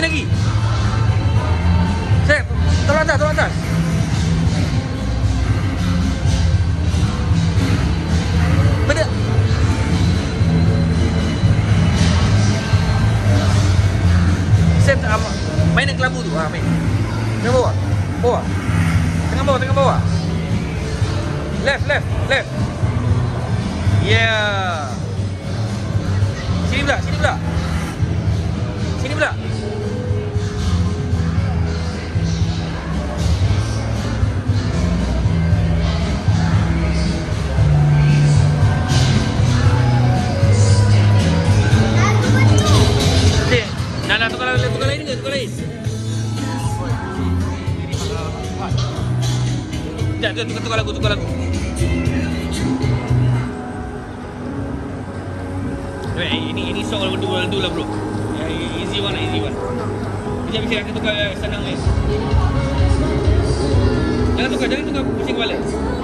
lagi. Sep, tolong atas. Betul. Sep, main yang kelabu tu. Main. Tengah bawah. Tengah bawah. Left. Yeah. Sini pula. Nak tukar lain ke? Tukar lain. Sekejap, tukar lagu. Ini song lagu tu lah bro. Easy one. Sekejap bisa kita tukar senang ni. Jangan tukar pusing kepala.